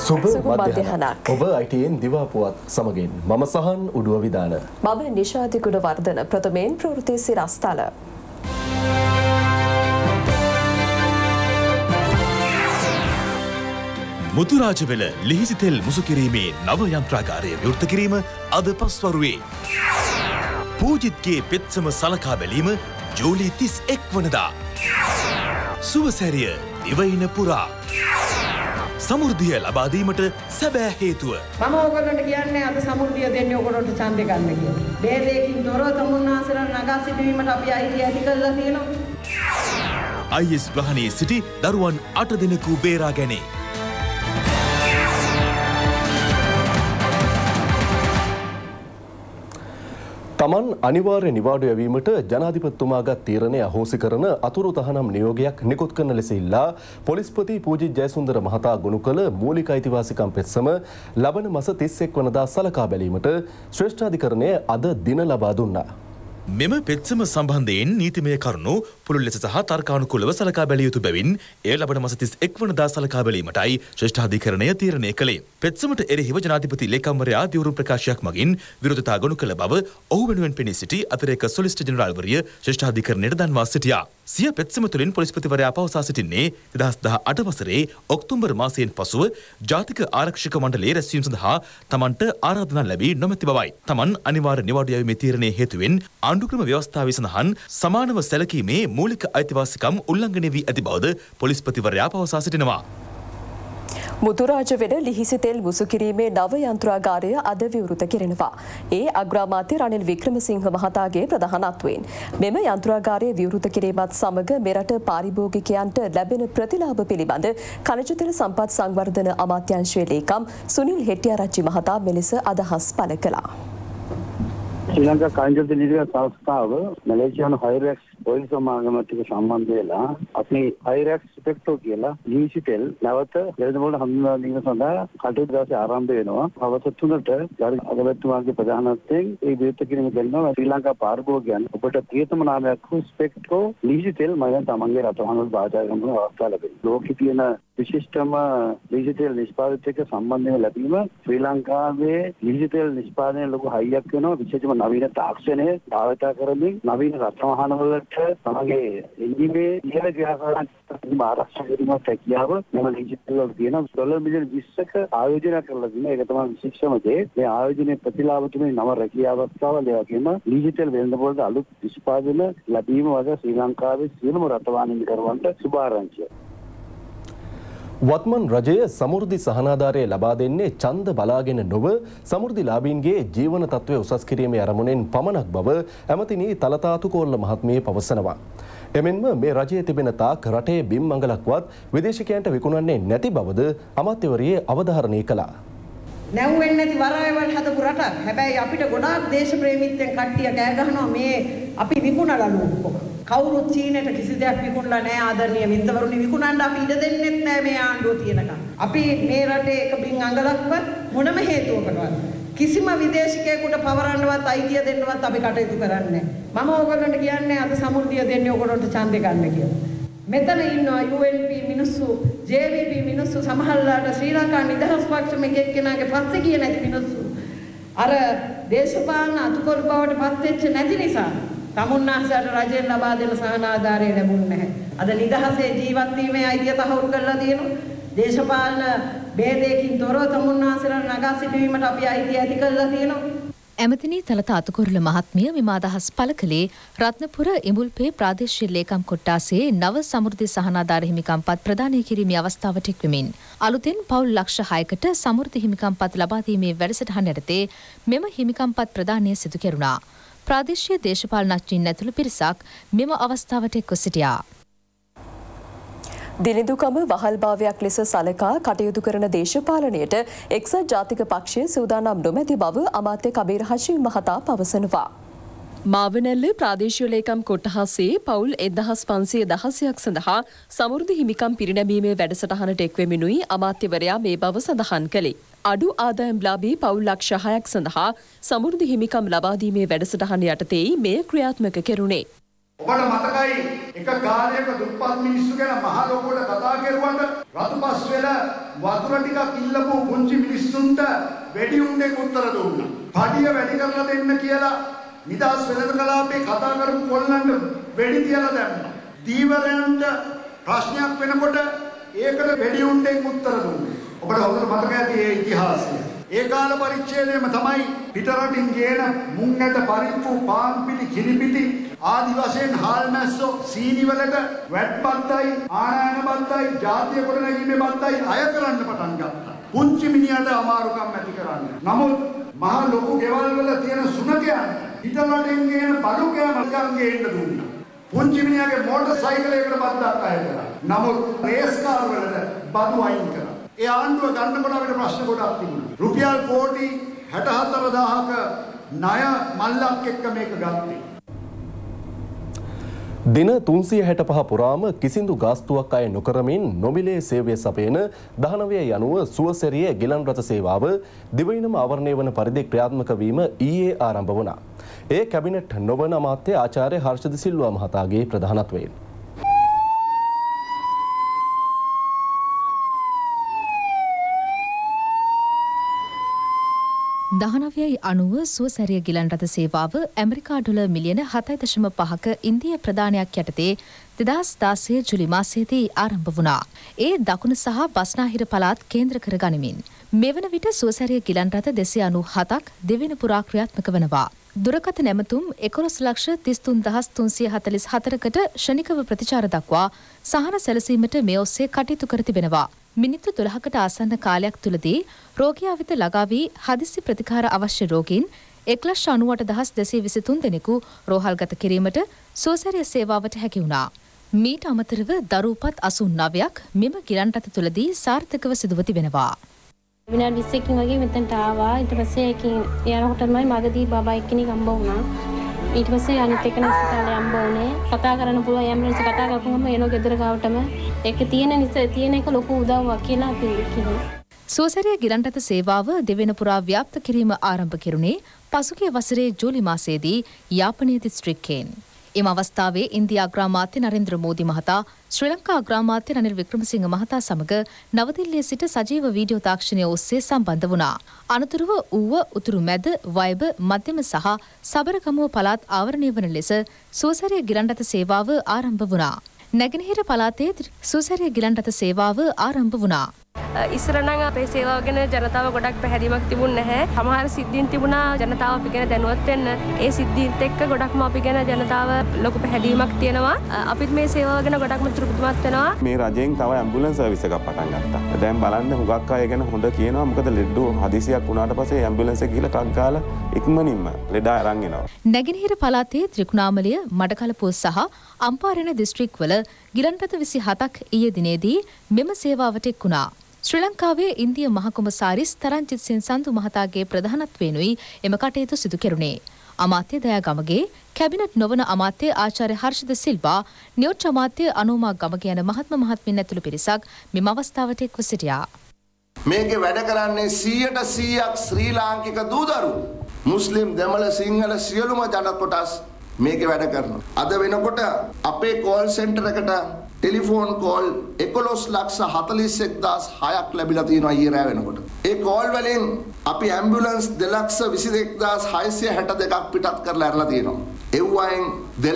සුබ මධ්‍යහනක් ඔබ ITN දිවා පුවත් සමගින් මම සහන් උඩුව විදාන මම නිශාති ගුණවර්ධන ප්‍රථමයෙන් ප්‍රවෘත්ති සිරස්තල මුතුරාජවෙල ලිහිසි තෙල් මුසු කිරීමේ නව යන්ත්‍රාගාරය විවෘත කිරීම අද පස්වරුවේ පූජිත්ගේ පෙත්සම සලකා බැලීම ජූලි 31 වනදා සුවසැරිය දිවයින පුරා සමෘද්ධිය ලබා දීමට සැබෑ හේතුව මම ඔයගොල්ලන්ට කියන්නේ අද සමෘද්ධිය දෙන්නේ ඔයගොල්ලන්ට ඡන්දේ ගන්න කියලා. බේදයකින් තොරව තමුන්නාසලා නගා සිටවීමට අපි අයිතිය ඇති කරලා තියෙනවා. IS ග්‍රහණයේ සිටි දරුවන් 8 දෙනෙකු බේරා ගැනේ. තමන් අනිවාර්ය නිවාඩු යැවීමට ජනාධිපතිතුමාගත් තීරණය අහෝසි කරන අතුරු තහනම් නියෝගයක් නිකුත් කරන ලෙස ඉල්ලා පොලිස්පති පූජිත් ජයසුන්දර මහතා ගොනු කළ මූලික අයිතිවාසිකම් පෙත්සම ලබන මාස 31 වනදා සලකා බැලීමට ශ්‍රේෂ්ඨාධිකරණය අද දින ලබා දුන්නා. මෙම පෙත්සම සම්බන්ධයෙන් නීතිමය කරුණු පුළුල් ලෙස සහ තර්කානුකූලව සලකා බැලිය යුතු බැවින් එය ලබන මාස 31 වනදා සලකා බැලීමටයි ශ්‍රේෂ්ඨාධිකරණය තීරණය කළේ. පෙත්සමට එරෙහිව ජනාධිපති ලේකම්වරයා දියුරුම් ප්‍රකාශයක් මගින් විරෝධතා ගොනු කළ බව ඔහු වෙනුවෙන් පෙනී සිටි අතිරේක සොලිසිටර් ජෙනරාල්වරිය ශ්‍රේෂ්ඨාධිකරණයට දන්වා සිටියා. සිය පෙත්සම තුළින් පොලිස්පතිවරයා පවසා සිටින්නේ 2018 වසරේ ඔක්තෝබර් මාසයෙන් පසුව ජාතික ආරක්ෂක මණ්ඩලයේ රැස්වීම සඳහා තමන්ට ආරාධනා ලැබී නොමැති බවයි. තමන් අනිවාර්ය නිවාඩු යැවීමේ තීරණයේ හේතුවෙන් ආණ්ඩුක්‍රම ව්‍යවස්ථාවේ සඳහන් සමානව සැලකීමේ මූලික අයිතිවාසිකම් උල්ලංඝනය වී ඇති බවද පොලිස්පතිවරයා පවසා සිටිනවා. මුතුරාජවෙල ලිහිසි තෙල් මුසු කිරීමේ නව යන්ත්‍රාගාරය අද විවෘත කෙරෙනවා. ඒ අග්‍රාමාත්‍ය රනිල් වික්‍රමසිංහ මහතාගේ ප්‍රධානත්වයෙන් මෙම යන්ත්‍රාගාරය විවෘත කිරීමත් සමග මෙරට පාරිභෝගිකයන්ට ලැබෙන ප්‍රතිලාභ පිළිබඳ ಖನಿජ තෙල් සම්පත් සංවර්ධන අමාත්‍යාංශයේ ලේකම් සුනිල් හෙට්ටිආරච්චි මහතා මෙලෙස අදහස් පළ කළා. ශ්‍රී ලංකා ಖನಿಜ තෙල් නිර්මාණ සංස්ථාව මැලේසියානු හයිරැක්ස් ඔයිල් සමාගමත් එක්ක සම්බන්ධ වෙලා අපි හයිරැක්ස් ස්පෙක්ටෝ කියලා ලිහිසි තෙල් නැවත වෙළඳපොළ හඳුන්වා දීම සඳහා කටයුතු දවසේ ආරම්භ වෙනවා. හවස 3ට අගමැතිතුමාගේ ප්‍රධානත්වයෙන් ඒ විවෘත කිරීම කරනවා. ශ්‍රී ලංකා පාරිභෝගිකයන් ඔබට ප්‍රියතම නාමයක් වූ ස්පෙක්ටෝ ලිහිසි තෙල් මම තමන්ගේ රටවල් භාජා ගන්න අවස්ථාව ලැබෙනවා. ලෝකෙ තියෙන විශිෂ්ටම ලිහිසි තෙල් නිෂ්පාදිතයක සම්බන්ධව ලැබීම ශ්‍රී ලංකාවේ ලිහිසි තෙල් නිෂ්පාදනයේ ලොකු හයියක් වෙනවා. විශේෂම නවීන තාක්ෂණය භාවිත කරමින් නවීන රත්න වහනවලට තමගේ එන්ජිමේ ඉහළ ක්‍රියාකාරීත්වය ආරක්ෂා කිරීමට හැකියාව මෙම ලිහිසි තෙල් වල තියෙනවා. ඩොලර් මිලියන 20ක ආයෝජනය කරලා තියෙනවා. ඒක තමයි විශේෂම දේ. මේ ආයෝජනයේ ප්‍රතිලාභ තුනේ නව රැකියා අවස්ථාවල ඒ වගේම ලිහිසි තෙල් වෙළඳපොළට අලුත් නිෂ්පාදන ලැබීම වගේ ශ්‍රී ලංකාවේ සියලුම රටවල් කරවන්නට සුභාරංචිය. වත්මන් රජය සමෘද්ධි සහනාධාරය ලබා දෙන්නේ ඡන්ද බලාගෙන නොව සමෘද්ධිලාභීන්ගේ ජීවන තත්ත්වය උසස් කිරීමේ අරමුණෙන් පමණක් බව ඇමතිනි තලතාතු කෝල්ල මහත්මිය පවසනවා. එමෙන්ම මේ රජයේ තිබෙන තාක් රටේ බිම් මංගලක්වත් විදේශිකයන්ට විකුණන්නේ නැති බවද අමාත්‍යවරිය අවධාරණය කළා. නැව්වෙන්නේ නැති වරායවල් හදපු රටක්. හැබැයි අපිට ගොඩාක් දේශ ප්‍රේමීත්වයෙන් කට්ටිය කෑ ගහනවා මේ අපි විකුණලා ලුක්කොම. කවුරුත් චීනයට කිසි දෙයක් විකුණලා නැහැ ආදරණීය මිත්‍රවරුනි විකුණන්න අපි ඉඩ දෙන්නෙත් නැහැ මේ ආණ්ඩුව තියෙනකම්. අපි මේ රටේ එක බින් අඟලක්වත් මොනම හේතුවකටවත් කිසිම විදේශිකයෙකුට පවරන්නවත් අයිතිය දෙන්නවත් අපි කටයුතු කරන්නේ නැහැ. මම ඕගොල්ලන්ට කියන්නේ අද සමෘද්ධිය දෙන්නේ ඕගොල්ලන්ට ඡන්දේ ගන්න කියලා. මෙතන ඉන්නවා UNP මිනිස්සු, JVP මිනිස්සු, සමහරලාට ශ්‍රී ලංකා නිදහස් පක්ෂ මේක එක්කෙනාගේ පස්සේ ගියේ නැති මිනිස්සු. අර දේශපාලන අතුකොළු බවට පත් වෙච්ච නැති නිසා තමුන්නාසට රජයෙන් ලබා දෙන සහනාධාරය ලැබුණ නැහැ. අද නිදහසේ ජීවත් වීමේ අයිතිය තහවුරු කරලා තියෙනවා. දේශපාලන ભેදයකින් තොරව තමුන්නාසට නගා සිටවීමට අපි අයිතිය ඇති කරලා තියෙනවා. ඇමතිනි තලතා අතුකොරළ මහත්මිය මෙම අදහස් පළ කළේ රත්නපුර ඉඹුල්පේ ප්‍රාදේශීය ලේකම් කොට්ටාසේ නව සමෘද්ධි සහනාධාර හිමිකම්පත් ප්‍රදානය කිරීමේ අවස්ථාවට එක්වෙමින් අලුතෙන් පවුල් ලක්ෂ 6කට සමෘද්ධි හිමිකම්පත් ලබා දීමේ වැඩසටහන යටතේ මෙම හිමිකම්පත් ප්‍රදානය සිදු කෙරුණා. ප්‍රාදේශීය දේශපාලනඥයින් ඇතුළු පිරිසක් මෙම අවස්ථාවට එක්ව සිටියා. දිලිඳුකම වහල්භාවයක් ලෙස සලකා කටයුතු කරන දේශපාලනයට එක්සත් ජාතික පක්ෂය සූදානම් නොමැති බව අමාත්‍ය කබීර් හෂීම් මහතා පවසනවා. මාවනැල්ල ප්‍රාදේශීය ලේකම් කොට්ටාසේ පවුල් 1516ක් සඳහා සමෘද්ධි හිමිකම් පිරිනැමීමේ වැඩසටහනට එක්වෙමිනුයි අමාත්‍යවරයා මේ බව සඳහන් කළේ. අඩු ආදායම්ලාභී පවුල් ලක්ෂ 6ක් සඳහා සමෘද්ධි හිමිකම් ලබා දීමේ වැඩසටහන යටතේයි මෙය ක්‍රියාත්මක කෙරුණේ. ඔබට මතකයි එක කාලයක දුප්පත් මිනිස්සු ගැන මහ ලොකුවට කතා කරුවට රතුපස් වෙලා වතුර ටිකක් ඉල්ලපු පුංචි මිනිස්සුන්ට වෙඩි උණ්ඩෙක් උත්තර දුන්නා. පඩිය වැඩි කරලා දෙන්න කියලා නිදාස් වෙළඳ කලාපේ කතා කරපු කොල්ලන්ට වෙඩි තියලා දැම්මා. දීවරයන්ට ප්‍රශ්නයක් වෙනකොට ඒකට වෙඩි උණ්ඩෙක් උත්තර දුන්නා. ඔබට හොඳට මතක ඇති ඒ ඉතිහාසය. ඒ කාල පරිච්ඡේදයේම තමයි පිටරටින් ගේන මුං ඇට පරිප්පු පාන් පිටි කිරි පිටි ආදි වශයෙන් හාල් මැස්සෝ සීනි වලට වැට් බද්දයි ආනයන බද්දයි ජාතිය ගොඩනැගීමේ බද්දයි අය කරන්න පටන් ගත්තා. පුංචි මිනිහට අමාරුකම් ඇති කරන්න. නමුත් මහා ලොකු ගෙවල් වල තියෙන සුනකයන් පිටරටින් ගේන බඩු කෑම ගේන්න දුන්නා. පුංචි මිනිහගේ මෝටර් සයිකලයකට බද්දක් අය කරා. නමුත් රේස් කාර් වලට බඩු අයින් කරා. ඒ ආණ්ඩුව ගන්නකොට අපිට ප්‍රශ්න ගොඩක් තිබුණා. රුපියල් කෝටි 64000ක ණය මල්ලක් එක්ක මේක ගත්තේ. දින 365 පුරාම කිසිදු ගාස්තුවක් අය නොකරමින් නොමිලේ සේවය සපයන 19 යනුව සුවසෙරිය ගිලන් රථ සේවාව දිවයිනම ආවරණය වන පරිදි ක්‍රියාත්මක වීම ඊයේ ආරම්භ වුණා. ඒ කැබිනට් නොවන අමාත්‍ය ආචාර්ය හර්ෂද සිල්වා මහතාගේ ප්‍රධානත්වයෙන් 1990 සුවසැරිය ගිලන් රථ සේවාව ඇමරිකා ඩොලර් මිලියන 7.5ක ඉන්දිය ප්‍රදානයක් යටතේ 2016 ජුලි මාසයේදී ආරම්භ වුණා. ඒ දකුණු සහ බස්නාහිර පළාත් කේන්ද්‍ර කර ගනිමින් මෙවන විට සුවසැරිය ගිලන් රථ 297ක් දෙවෙනි පුරා ක්‍රියාත්මක වනවා. දුරකථන ඇමතුම් 11,33,344කට ශනිකව ප්‍රතිචාර දක්වා සහන සැලසීමට මේ ඔස්සේ කටයුතු කර තිබෙනවා. මිනිත්තු 12කට ආසන්න කාලයක් තුලදී රෝගියා වෙත ළඟා වී හදිසි ප්‍රතිකාර අවශ්‍ය රෝගීන් 1,98,223 දෙනෙකු රෝහල්ගත කිරීමට සුවසැරිය සේවාවට හැකි වුණා. මීට අමතරව දරුපත් 89ක් මෙම ගිලන් රථ තුලදී සාර්ථකව සිදුව තිබෙනවා. විනාඩි 20කින් වගේ මෙතනට ආවා. ඊට පස්සේ ඒකින් යනකොටමයි මගදී බබා එක්කෙනෙක් හම්බ වුණා. ඊට පස්සේ අනිත් එක්කෙනා ස්පිතාලේ හම්බ වුණේ. කතා කරන්න පුළුවන් ඇම්බුලන්ස් කතා කරපුවම එනෝ ගෙදර ගාවටම ඒක තියෙන එක ලොකු උදව්වක් කියලා අපි කියනවා. සුවසැරිය ගිලන් රථ සේවාව දෙවෙන පුරා ව්‍යාප්ත කිරීම ආරම්භ කෙරුණේ පසුගිය වසරේ ජූලි මාසයේදී යාපනයේ දිස්ත්‍රික්කයෙන්. එම අවස්ථාවේ ඉන්දියා අග්‍රාමාත්‍ය නරේන්ද්‍ර මෝදි මහතා ශ්‍රී ලංකා අග්‍රාමාත්‍ය රනිල් වික්‍රමසිංහ මහතා සමග නවදිල්ලියේ සිට සජීව වීඩියෝ තාක්ෂණය ඔස්සේ සම්බන්ධ වුණා. අනතුරුව ඌව උතුරු මැද වයඹ මධ්‍යම සහ සබරගමුව පළාත් ආවරණය වන ලෙස සුවසැරිය ගිලන් රථ සේවාව ආරම්භ වුණා. නැගෙනහිර පළාතේ සුවසැරිය ගිලන් රථ සේවාව ආරම්භ වුණා. ඉස්සර නම් අපේ සේවාව ගැන ජනතාව ගොඩක් පැහැදීමක් තිබුණ නැහැ. සමහර සිද්ධීන් තිබුණා ජනතාව අපි ගැන දැනුවත් වෙන්න. ඒ සිද්ධීන්ත් එක්ක ගොඩක්ම අපි ගැන ජනතාව ලොකු පැහැදීමක් තියෙනවා. අපිත් මේ සේවාව ගැන ගොඩක්ම තෘප්තිමත් වෙනවා. මේ රජයෙන් තව ඇම්බුලන්ස් සර්විස් එකක් පටන් ගත්තා. දැන් බලන්න හුඟක් අය ගැන හොඳ කියනවා. මොකද ලෙඩ හදිසියක් වුණාට පස්සේ ඇම්බුලන්ස් එක ගිහලා ටක් ගාලා ඉක්මනින්ම ලෙඩ අරන් එනවා. නැගෙනහිර පළාතේ ත්‍රිකුණාමලය, මඩකලපුව සහ අම්පාරණ දිස්ත්‍රික්කවල ගිලන් රථ 27ක් ඊයේ දිනේදී මෙම සේවාවට එක් වුණා. ශ්‍රී ලංකාවේ ඉන්දිය මහකොමසාරිස් තරංජිත් සිං සන්දු මහතාගේ ප්‍රධානත්වයෙනුයි එම කටයුතු සිදු කෙරුණේ. අමාත්‍ය දයා ගමගේ, කැබිනට් නොවන අමාත්‍ය ආචාර්ය හර්ෂද සිල්වා, නියෝජ්‍ය අමාත්‍ය අනෝමා ගමගේ යන මහත්ම මහත්මින් ඇතුළු පිරිසක් මෙම අවස්ථාවට එක්ව සිටියා. මේකේ වැඩ කරන්නේ 100% ශ්‍රී ලාංකික දූදරු. මුස්ලිම්, දෙමළ, සිංහල සියලුම ජන කොටස් මේකේ වැඩ කරනවා. අද වෙනකොට අපේ කෝල් සෙන්ටර් එකට ටෙලිෆෝන් කෝල් 11,41,600ක් ලැබිලා තියෙනවා ඊයේ රෑ වෙනකොට. ඒ කෝල් වලින් අපි ඇම්බියුලන්ස් 2,22,662ක් පිටත් කරලා අරලා තියෙනවා. ඒ වයින්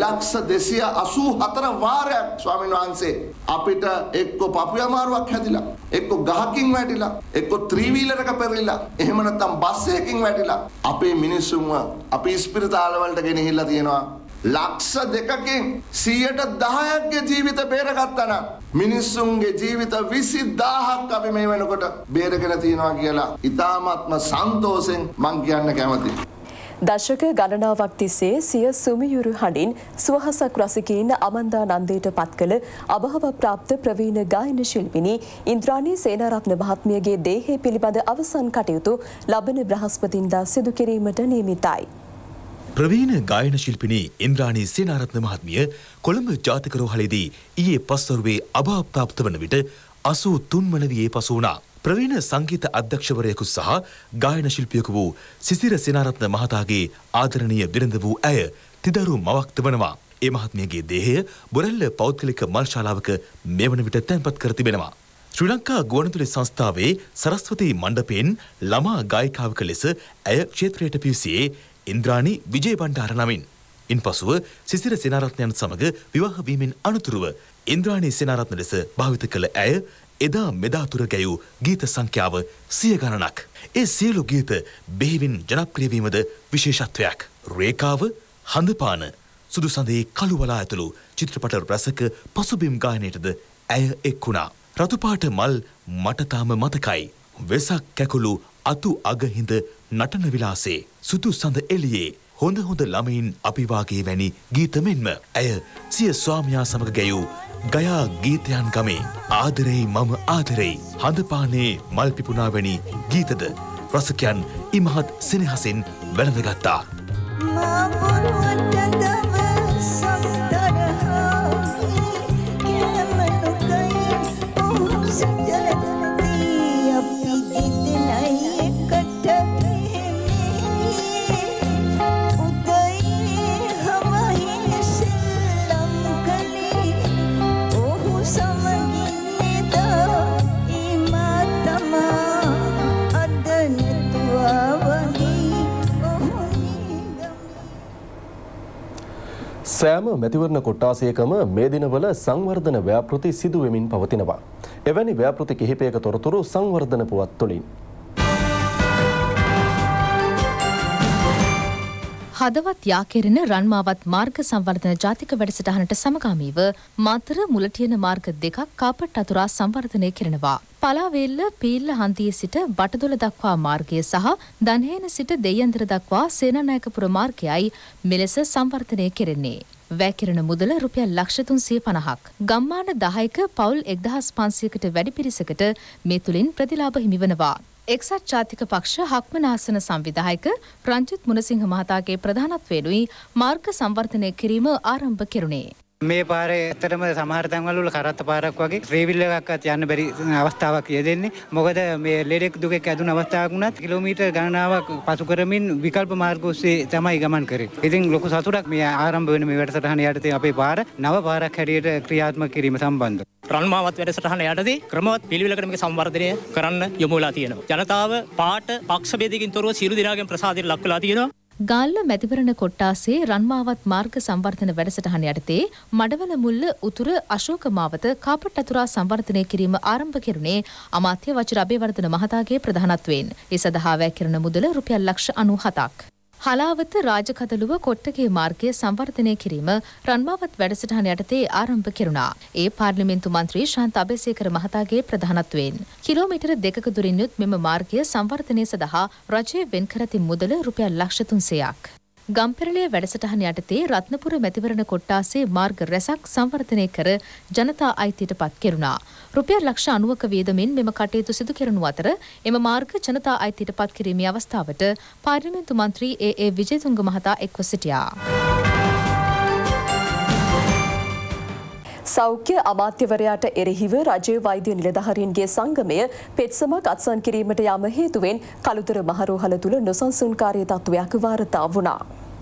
2,284 වාරයක් ස්වාමීන් වහන්සේ අපිට එක්ක පපුව අමාරුවක් හැදිලා, එක්ක ගහකින් වැටිලා, එක්ක ත්‍රිවීලරක පෙරලිලා, එහෙම නැත්නම් බස් එකකින් වැටිලා අපේ මිනිස්සුන්ව අපි ස්පිරිතාල වලට ගෙනහිල්ලා තියෙනවා. ලක්ෂ 2කින් 10%ගේ ජීවිත බේරගත්තා නම් මිනිස්සුන්ගේ ජීවිත 20000ක් අපි මේ වෙනකොට බේරගෙන තියනවා කියලා ඉතාමත්ම සන්තෝෂෙන් මං කියන්න කැමතියි. දශක ගණනාවක් තිස්සේ සිය සුමියුරු හඬින් සුවහසක් රසිකයින් අමන්දා නන්දයට පත් කළ අභාව ප්‍රාප්ත ප්‍රවීණ ගායන ශිල්පිනී ඉන්ද්‍රාණී සේනාරත්න මහත්මියගේ දේහය පිළිබඳ අවසන් කටයුතු ලබන බ්‍රහස්පතින්දා සිදු කිරීමට නියමිතයි. ප්‍රවීණ ගායන ශිල්පිනී ඉන්ද්‍රාණී සේනාරත්න මහත්මිය කොළඹ ජාතික රෝහලේදී ඊයේ පස්වරුවේ අභාවප්‍රාප්ත වන විට 83 වන වියේ පසු වුණා. ප්‍රවීණ සංගීත අධ්‍යක්ෂවරයෙකු සහ ගායන ශිල්පියෙකු වූ සිසිර සේනාරත්න මහතාගේ ආදරණීය බිරිඳ වූ ඇය තිදරු මවක් වනවා. ඒ මහත්මියගේ දේහය බොරැල්ල පෞද්ගලික මල්ශාලාවක මෙවන විට තැන්පත් කර තිබෙනවා. ශ්‍රී ලංකා ගුවන්විදුලි සංස්ථාවේ සරස්වතී මණ්ඩපයෙන් ළමා ගායිකාවක ලෙස ඇය ක්ෂේත්‍රයට පිවිසියේ ඉන්ද්‍රාණි විජේබණ්ඩාර නමින්. ඉන්පසුව සිසිර සේනාරත්නයන් සමග විවාහ වීමෙන් අනතුරුව ඉන්ද්‍රාණි සේනාරත්න ලෙස භාවිත කළ ඇය එදා මෙදා තුර ගැයූ ගීත සංඛ්‍යාව 100 ගණනක්. ඒ සියලු ගීත බෙහෙවින් ජනප්‍රිය වීමද විශේෂත්වයක්. රේඛාව, හඳපාන, සුදු සඳේ කළුවලා ඇතුළු චිත්‍රපට රසක පසුබිම් ගායනයටද ඇය එක් වුණා. රතුපාට මල් මට තාම මතකයි. වෙසක් කැකුළු අතු අගහිඳ නටන විලාසේ සුදු සඳ එළියේ හොඳ හොඳ ළමයින් අපි වාගේ වැනි ගීත මෙන්ම ඇය සිය ස්වාමියා සමග ගැයූ ගයා ගීතයන් ගමේ ආදරෙයි මම ආදරෙයි හඳපානේ මල් පිපුණා වැනි ගීතද රසිකයන් ඉමහත් සෙනෙහසින් වැළඳගත්තා. සෑම මැතිවරණ කොට්ටාසයකම මේ දිනවල සංවර්ධන ව්‍යාපෘති සිදු වෙමින් පවතිනවා. එවැනි ව්‍යාපෘති කිහිපයක තොරතුරු සංවර්ධන පුවත් තුළින්. හදවත් යා කෙරෙන රන්මාවත් මාර්ග සංවර්ධන ජාතික වැඩසටහනට සමගාමීව මාතර මුලටියන මාර්ග දෙකක් කාපට් අතුරා සංවර්ධනය කෙරෙනවා. පලාවේල්ල පීල්ල හන්දියේ සිට බටදොල දක්වා මාර්ගය සහ දන්හේන සිට දෙයන්දර දක්වා සේනානායකපුර මාර්ගයයි මෙලෙස සංවර්ධනය කෙරෙන්නේ. වැෑකිරණ මුදල රුපියල් ලක්ෂ 350ක්. ගම්මාන 10ක පවුල් 1500කට වැඩි පිරිසකට මේ තුලින් ප්‍රතිලාභ හිමිවනවා. එක්සත් ජාතික පක්ෂ හක්මනාසන සංවිධායක රංජිත් මුණසිංහ මහතාගේ ප්‍රධානත්වයෙනුයි මාර්ග සංවර්ධනය කිරීම ආරම්භ කෙරුණේ. මේ පාරේ ඇත්තටම සමහර තැන්වල කරත්ත පාරක් වගේ ත්‍රිවිල් එකක්වත් යන්න බැරි අවස්ථාවක් යෙදෙන්නේ. මොකද මේ ලෙඩෙක් දුකෙක් ඇදුන අවස්ථාවක් වුණත් කිලෝමීටර් ගණනාවක් පසු කරමින් විකල්ප මාර්ග ඔස්සේ තමයි ගමන් කරේ. ඉතින් ලොකු සතුටක් මේ ආරම්භ වෙන මේ වැඩසටහන යටතේ අපේ පාර නව පාරක් හැටියට ක්‍රියාත්මක කිරීම සම්බන්ධව. රන්මාවත් වැඩසටහන යටතේ ක්‍රමවත් පිළිවෙලකට මේක සංවර්ධනය කරන්න යොමු වෙලා තියෙනවා. ජනතාව පාට පක්ෂ ભેදකින් තොරව සියලු දෙනාගේම ප්‍රසාදයට ලක් වෙලා තියෙනවා. ගාල්ල මැතිවරණ කොට්ටාසේ රන්මාවත් මාර්ග සංවර්ධන වැඩසටහන යටතේ මඩවල මුල්ල උතුර අශෝක මාවත කාපට් අතුරා සංවර්ධනය කිරීම ආරම්භ කෙරුණේ අමාත්‍ය වජිර අබේවර්ධන මහතාගේ ප්‍රධානත්වයෙන්. ඒ සඳහා වැය කෙරෙන මුදල රුපියල් ලක්ෂ 97ක්. හලාවත රාජකදළුව කොට්ටගේ මාර්ගය සංවර්ධනය කිරීම රන්මාවත් වැඩසටහන යටතේ ආරම්භ කෙරුණා. ඒ පාර්ලිමේන්තු මන්ත්‍රී ශාන්ත අබේසේකර මහතාගේ ප්‍රධානත්වයෙන්. කිලෝමීටර 2ක දුරින් යුත් මෙම මාර්ගය සංවර්ධනය සඳහා රජය වෙන් කර ඇති මුදල රුපියල් ලක්ෂ 300ක්. ගම්පෙරළිය වැඩසටහන යටතේ රත්නපුර මැතිවරණ කොට්ටාසේ මාර්ග රැසක් සංවර්ධනය කර ජනතා අයිතියට පත් කෙරුණා. රුපියල් ලක්ෂ 90ක වියදමින් මෙම කටයුතු සිදු කෙරෙනු අතර එම මාර්ග ජනතා අයිතියට පත් කිරීමේ අවස්ථාවට පාර්ලිමේන්තු මන්ත්‍රී ඒ විජේතුංග මහතා එක්ව සිටියා. සෞඛ්‍ය අමාත්‍යවරයාට එරෙහිව රජයේ වෛද්‍ය නිලධාරීන්ගේ සංගමය පෙත්සමක් අත්සන් කිරීමට යාම හේතුවෙන් කළුතර මහරෝහල තුල නොසන්සුන්කාරී තත්ත්වයක් වාර්තා වුණා.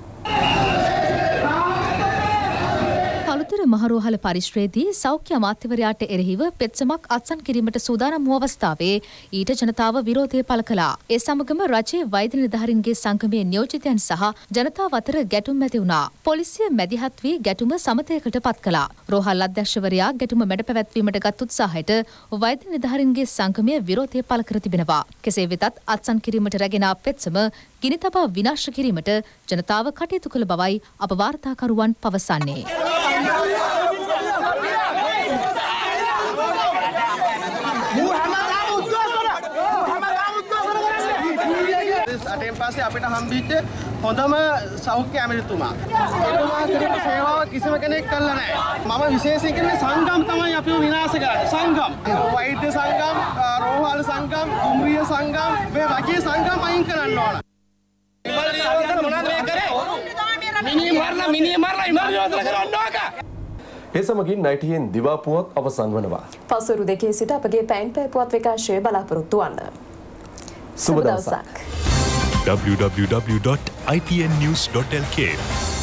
කළුතර මහරෝහල පරිශ්‍රයේදී සෞඛ්‍ය අමාත්‍යවරයාට එරෙහිව පෙත්සමක් අත්සන් කිරීමට සූදානම් වූ අවස්ථාවේ ඊට ජනතාව විරෝධය පළ කළා. ඒ සමගම රජයේ වෛද්‍ය නිලධාරීන්ගේ සංගමේ නියෝජිතයන් සහ ජනතාව අතර ගැටුම් ඇති වුණා. පොලිසිය මැදිහත් වී ගැටුම සමතයකට පත් කළා. රෝහල් අධ්‍යක්ෂවරයා ගැටුම මැඩ පැවැත්වීමට ගත් උත්සාහයට වෛද්‍ය නිලධාරීන්ගේ සංගමය විරෝධය පළ කර තිබෙනවා. කෙසේ වෙතත් අත්සන් කිරීමට රැගෙන ආ පෙත්සම ගිනි තබා විනාශ කිරීමට ජනතාව කටයුතු කළ බවයි අප වාර්තාකරුවන් පවසන්නේ. අටෙන් පස්සේ අපිට හම්බෙච්ච හොඳම සෞඛ්‍ය ඇමතිතුමා. එතුමා කරපු සේවාව කිසිම කෙනෙක් කළා නැහැ. මම විශේෂයෙන් කියන්නේ සංගම් තමයි අපිව විනාශ කරන්නේ. සංගම්. වෛද්‍ය සංගම්, රෝහල් සංගම්, දුම්රිය සංගම්, මේ වගේ සංගම් අයින් කරන්න ඕන. ඒ සමගින් නයිටියෙන් දිවා පුවත් අවසන් වනවා. පසුරු 2 සිට අපගේ පැන් පෑ පුවත් විකාශය බලාපොරොත්තු වන්න. සුබ දවසක්. www.itnnews.lk